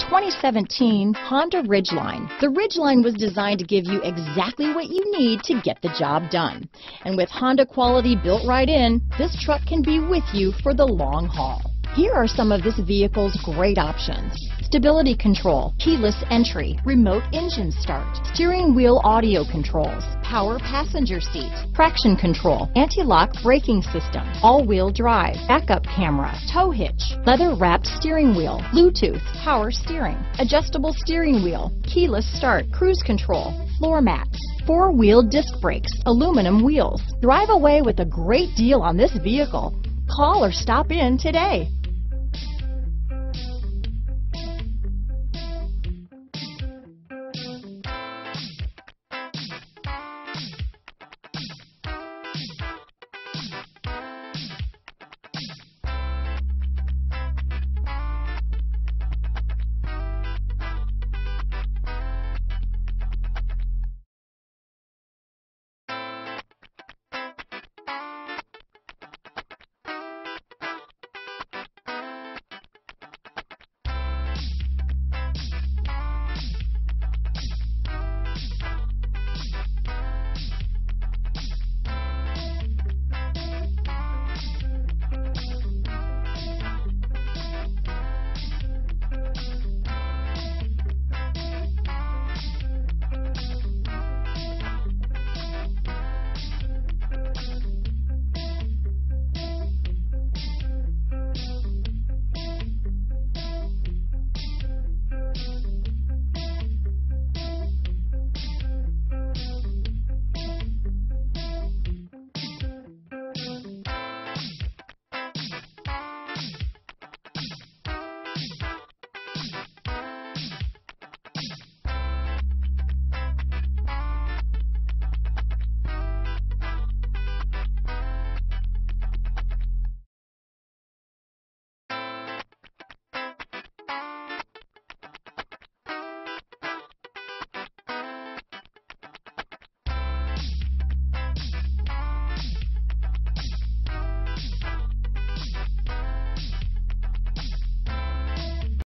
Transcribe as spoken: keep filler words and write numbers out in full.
twenty seventeen Honda Ridgeline. The Ridgeline was designed to give you exactly what you need to get the job done. And with Honda quality built right in, this truck can be with you for the long haul. Here are some of this vehicle's great options: stability control, keyless entry, remote engine start, steering wheel audio controls, power passenger seat, traction control, anti-lock braking system, all-wheel drive, backup camera, tow hitch, leather-wrapped steering wheel, Bluetooth, power steering, adjustable steering wheel, keyless start, cruise control, floor mats, four-wheel disc brakes, aluminum wheels. Drive away with a great deal on this vehicle. Call or stop in today.